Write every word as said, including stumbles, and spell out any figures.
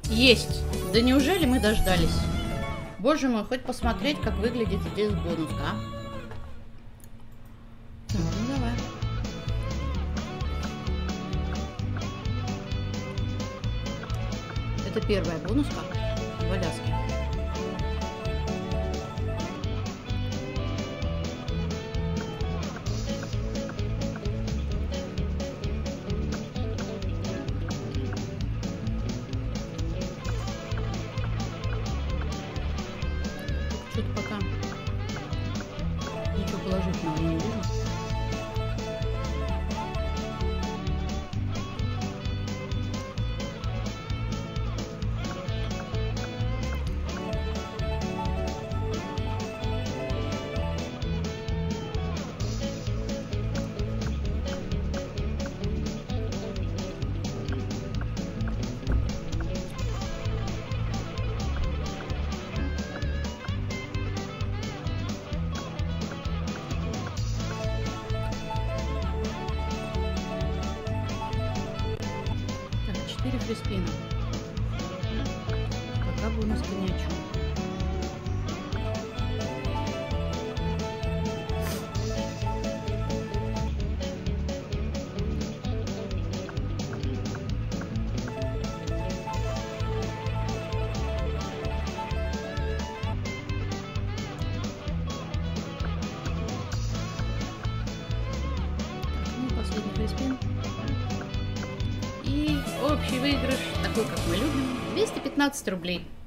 Есть. Да неужели мы дождались? Боже мой, хоть посмотреть, как выглядит здесь бонуска, а? Так, ну давай. Это первая бонуска в Аляске. Что-то пока ничего положительного не вижу. четыре фриспина. Пока бонуска ни о чем. Ну, последний фриспин. И общий выигрыш, такой как мы любим, двести пятнадцать рублей.